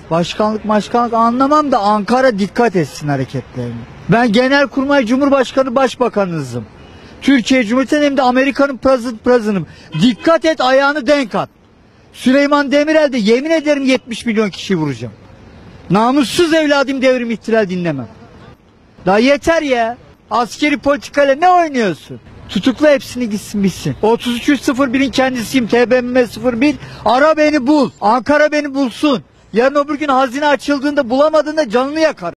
Başkanlık anlamam da Ankara dikkat etsin hareketlerine. Ben Genelkurmay Cumhurbaşkanı Başbakanınızım. Türkiye Cumhuriyeti'nin hem de Amerika'nın president'ım. Dikkat et, ayağını denk at. Süleyman Demirel'de yemin ederim 70 milyon kişi vuracağım. Namussuz evladım, devrim ihtilal dinlemem. Daha yeter ya. Askeri politikayla ne oynuyorsun? Tutukla hepsini, gitsin bitsin. 3301'in kendisiyim, TBMM 01. Ara beni bul. Ankara beni bulsun. Yarın öbür gün hazine açıldığında bulamadığında canını yakar.